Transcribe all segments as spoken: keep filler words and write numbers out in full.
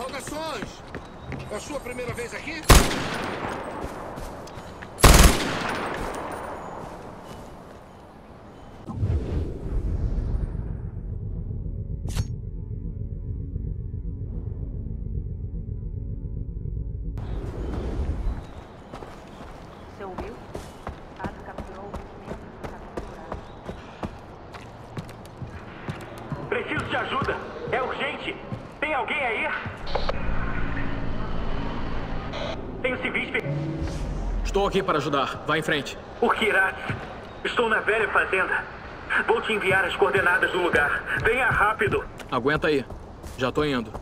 Saudações! É a sua primeira vez aqui? Você ouviu? Ado capturou o movimento do capturado. Preciso de ajuda! É urgente! Tem alguém aí? Tenho civis... Estou aqui para ajudar. Vá em frente. O Kirat. Estou na velha fazenda. Vou te enviar as coordenadas do lugar. Venha rápido. Aguenta aí. Já tô indo.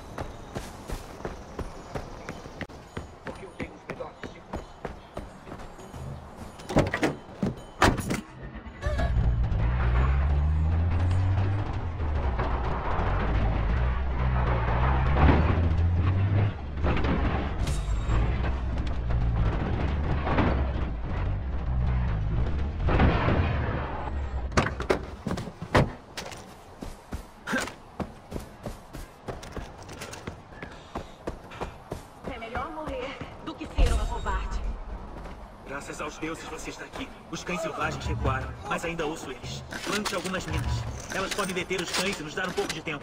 Graças aos deuses você está aqui. Os cães selvagens recuaram, mas ainda ouço eles. Plante algumas minas. Elas podem deter os cães e nos dar um pouco de tempo.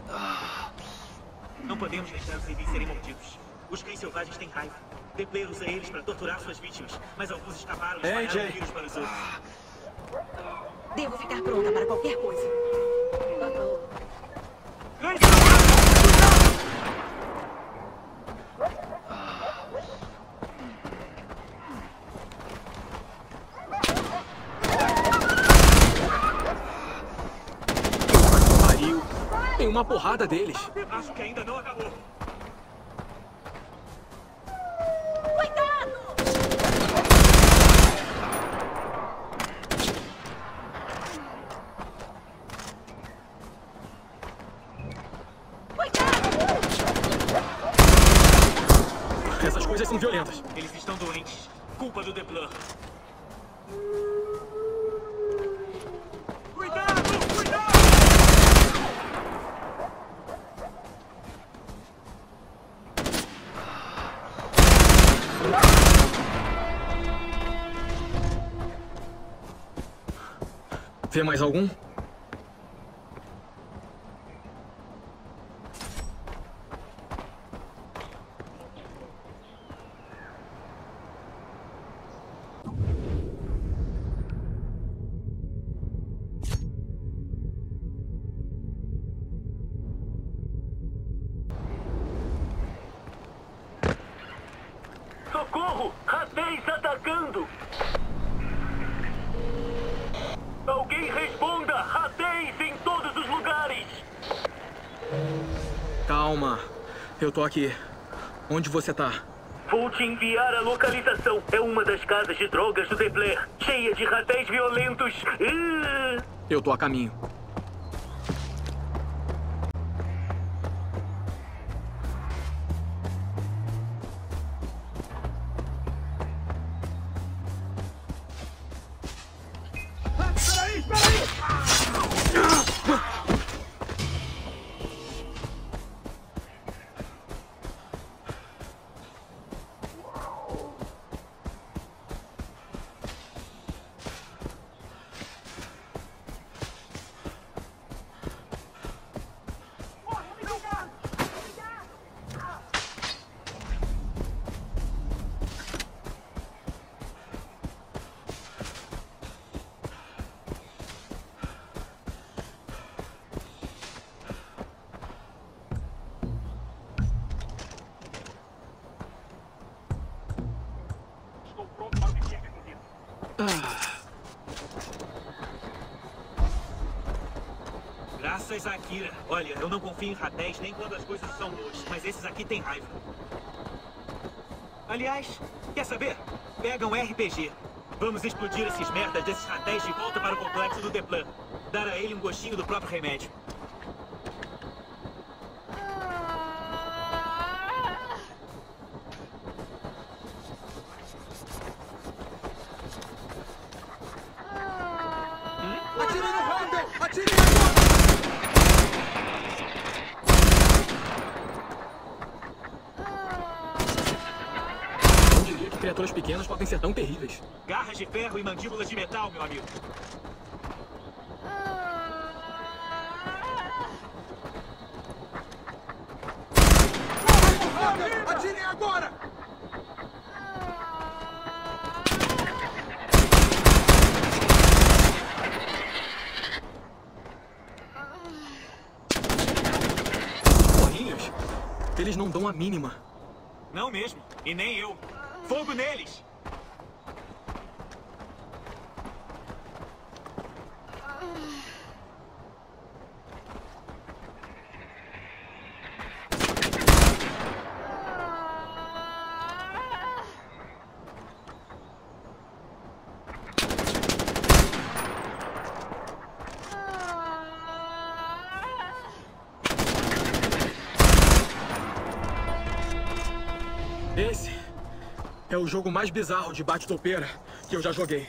Não podemos deixar os civis serem mordidos. Os cães selvagens têm raiva. Depler usa eles para torturar suas vítimas, mas alguns escaparam e espalharam o vírus para os outros. Devo ficar pronta para qualquer coisa. Tem uma porrada deles. Acho que ainda não acabou. Cuidado! Cuidado! Essas coisas são violentas. Eles estão doentes. Culpa do Deplan. Vê mais algum? Socorro! Ratéis atacando! Alguém responda! Ratéis em todos os lugares! Calma. Eu tô aqui. Onde você tá? Vou te enviar a localização. É uma das casas de drogas do Depler, cheia de ratéis violentos. Uh... Eu tô a caminho. Graças a Akira. Olha, eu não confio em ratéis nem quando as coisas são boas, mas esses aqui têm raiva. Aliás, quer saber? Pega um R P G. Vamos explodir esses merdas desses ratéis de volta para o complexo do Deplan. Dar a ele um gostinho do próprio remédio. Atire no rato! Atire no rato! criaturas pequenas podem ser tão terríveis? Garras de ferro e mandíbulas de metal, meu amigo. Atirem agora! Porrinhos? Eles não dão a mínima. Não mesmo. E nem eu. Fogo neles! Esse é o jogo mais bizarro de bate-topeira que eu já joguei.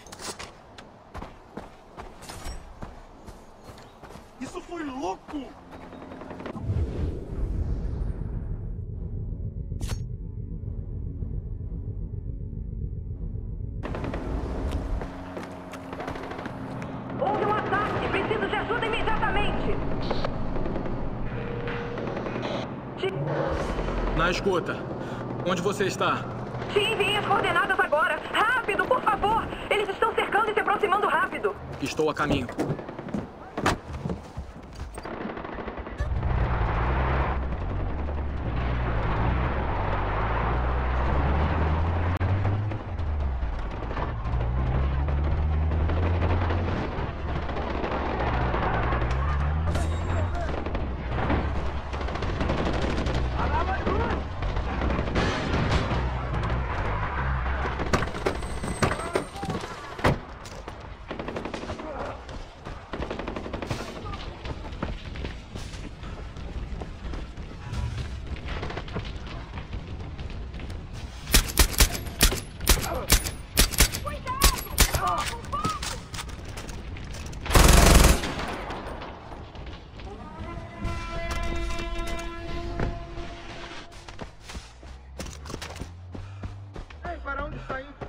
Isso foi louco! Houve um ataque! Preciso de ajuda imediatamente! Na escuta, onde você está? Te enviei as coordenadas agora! Rápido, por favor! Eles estão cercando e se aproximando rápido! Estou a caminho. Para onde está indo?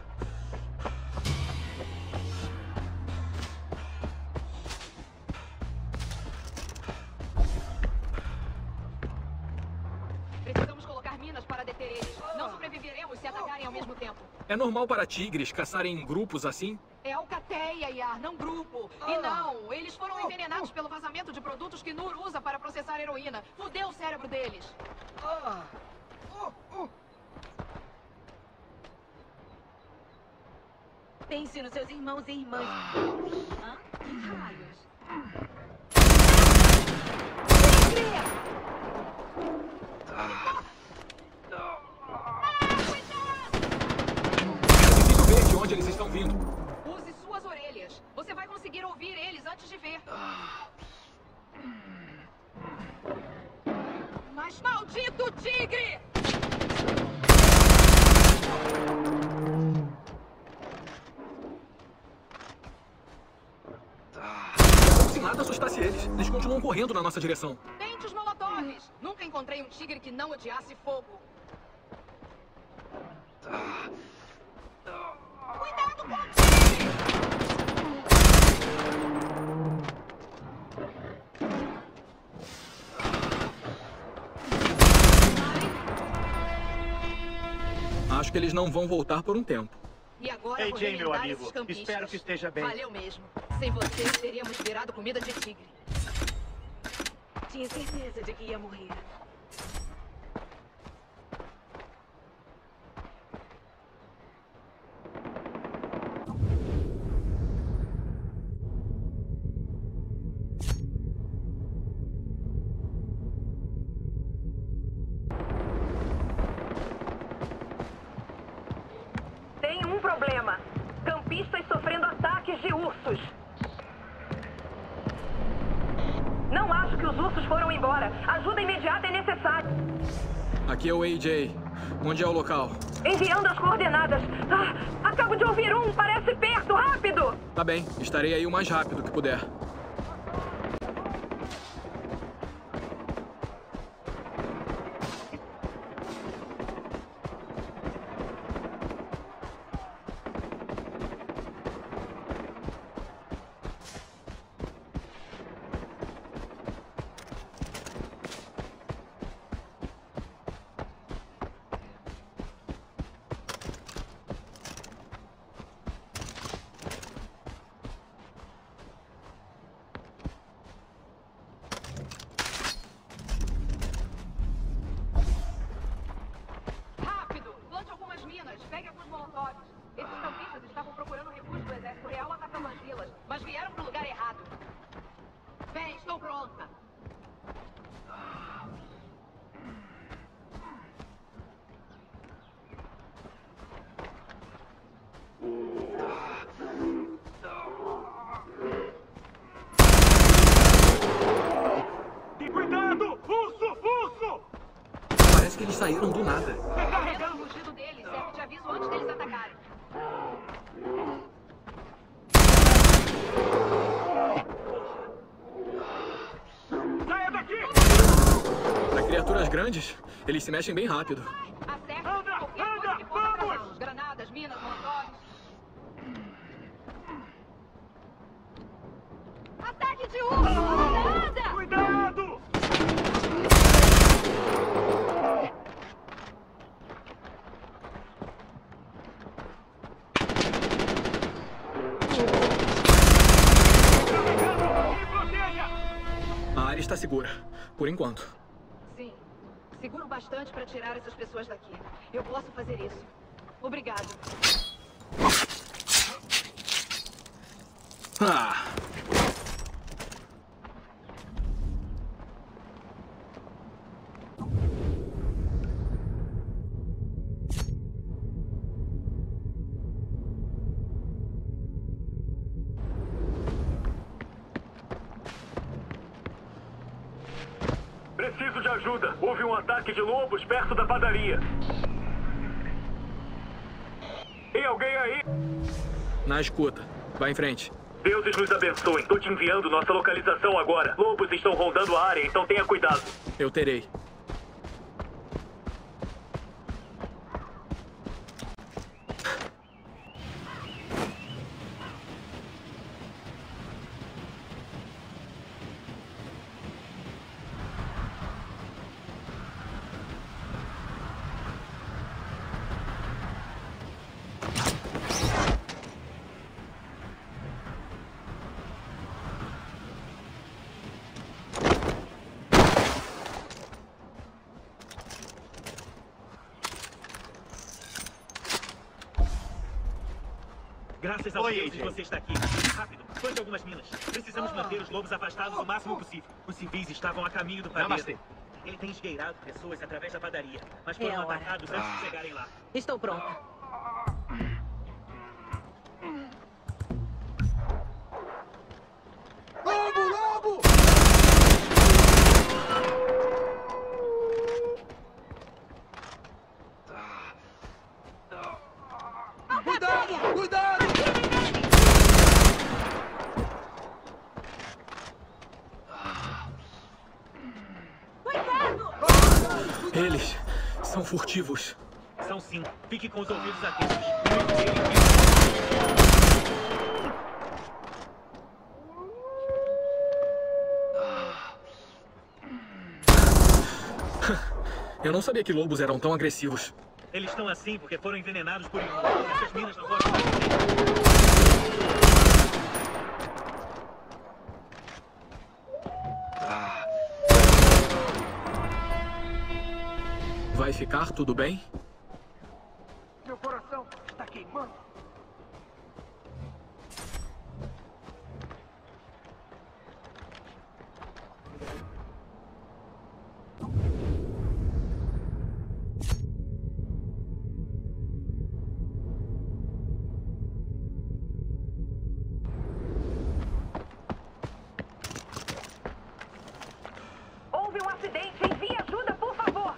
Precisamos colocar minas para deter eles. Não sobreviveremos se atacarem ao mesmo tempo. É normal para tigres caçarem em grupos assim? É alcateia, Yar, não grupo. E não, eles foram envenenados pelo vazamento de produtos que Nur usa para processar heroína. Fudeu o cérebro deles. Pense nos seus irmãos e irmãs. Hã? Que raios? Preciso ver de onde eles estão vindo. Use suas orelhas. Você vai conseguir ouvir eles antes de ver. Mas maldito tigre! Como se nada assustasse eles. Eles continuam correndo na nossa direção. Tente os molotovs. Nunca encontrei um tigre que não odiasse fogo. Cuidado com o tigre! Acho que eles não vão voltar por um tempo. E agora Ei, vou Jay, meu remendar amigo. esses campistas. Espero que esteja bem. Valeu mesmo. Sem você, teríamos virado comida de tigre. Tinha certeza de que ia morrer. Tem um problema. Campistas sofrendo ataques de ursos. Não acho que os ursos foram embora. Ajuda imediata é necessária. Aqui é o A J. Onde é o local? Enviando as coordenadas. Ah, acabo de ouvir um. Parece perto. Rápido! Tá bem, estarei aí o mais rápido que puder. Parece que eles saíram do nada. O rugido deles serve de aviso antes deles atacarem. Saia daqui! Para criaturas grandes, eles se mexem bem rápido. Acerte qualquer coisa que possa atrasá-los. Granadas, minas, molotovs. Ataque de urso! Granada! Cuidado! Me proteja! A área está segura, por enquanto. Sim. Seguro bastante para tirar essas pessoas daqui. Eu posso fazer isso. Obrigado. Ah! Preciso de ajuda. Houve um ataque de lobos perto da padaria. Tem alguém aí? Na escuta. Vai em frente. Deuses nos abençoem. Tô te enviando nossa localização agora. Lobos estão rondando a área, então tenha cuidado. Eu terei. Graças ao Oi, Deus A J. você está aqui. Rápido, plante algumas minas. Precisamos manter os lobos afastados o máximo possível. Os civis estavam a caminho do padeiro. Namastê. Ele tem esgueirado pessoas através da padaria, mas foram É a hora. atacados antes de chegarem lá. Estou pronta. Lobo, lobo! Cuidado, cuidado! Eles são furtivos. São sim. Fique com os ouvidos atentos. Muito dele. Eu não sabia que lobos eram tão agressivos. Eles estão assim porque foram envenenados por imundo. Essas minas não podem. Vai ficar tudo bem? Meu coração está queimando. Houve um acidente. Envie ajuda, por favor.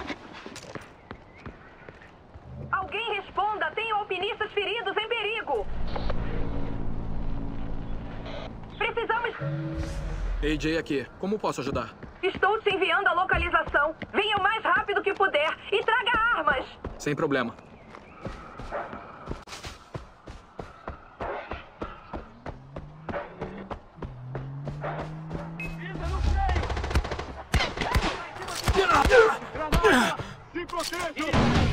Alguém responda. Tem alpinistas feridos em perigo. Precisamos... A J aqui. Como posso ajudar? Estou te enviando a localização. Venha o mais rápido que puder e traga armas. Sem problema. Pisa no freio! Granada! Se proteja!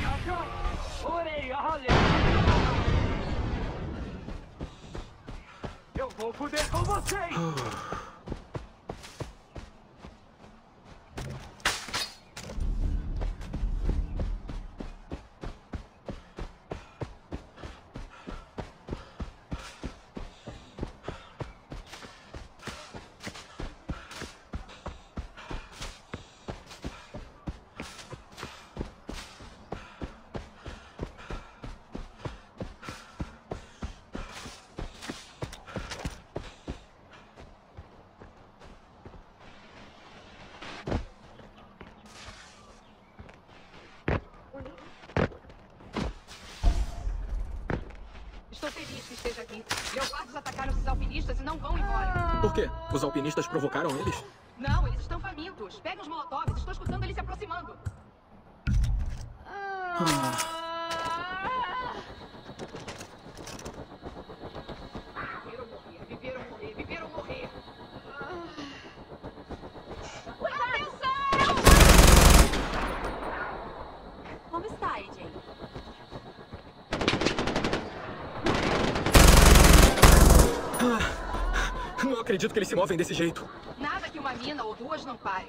Eu vou foder com vocês! Estou feliz que esteja aqui. Leopardos atacaram esses alpinistas e não vão embora. Por quê? Os alpinistas provocaram eles? Não, eles estão famintos. Peguem os molotovs. Estou escutando eles se aproximando. Ah. Viveram morrer, viveram morrer, viveram morrer. Atenção! Como está, A J? Ah, não acredito que eles se movem desse jeito. Nada que uma mina ou duas não parem.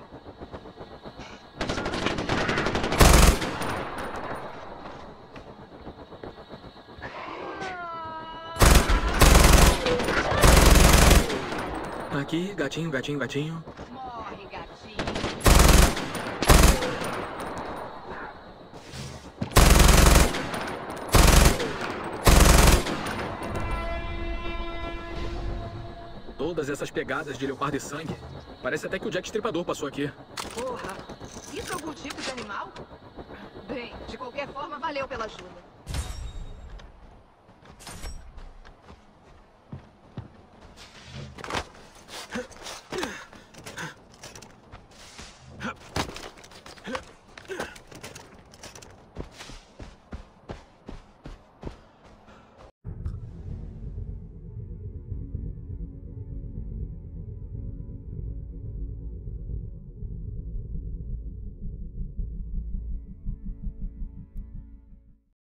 Aqui, gatinho, gatinho, gatinho. Morre, gatinho. Todas essas pegadas de leopardo e sangue. Parece até que o Jack Estripador passou aqui. Porra, isso é algum tipo de animal? Bem, de qualquer forma, valeu pela ajuda.